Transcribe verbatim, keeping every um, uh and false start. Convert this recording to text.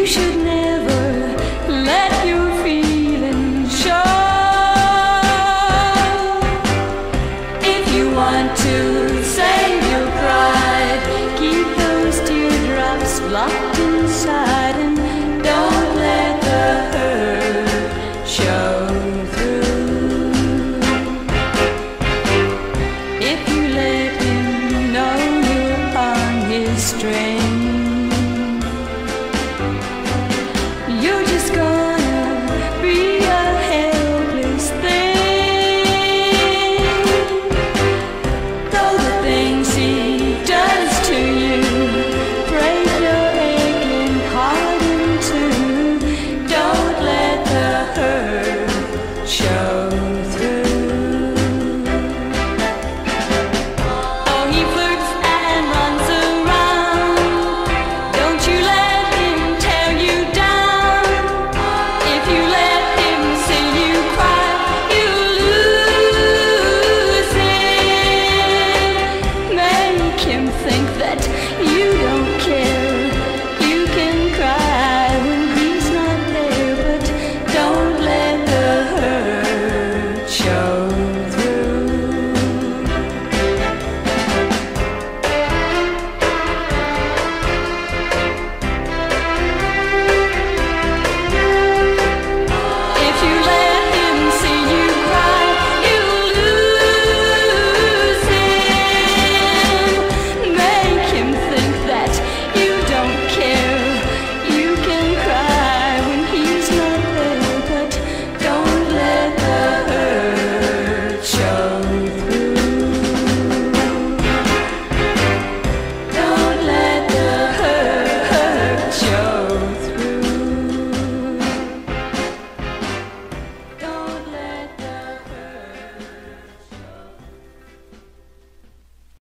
You should never let your feelings show. If you want to save your pride, keep those teardrops locked inside and don't let the hurt show through. If you let him know you're on his string,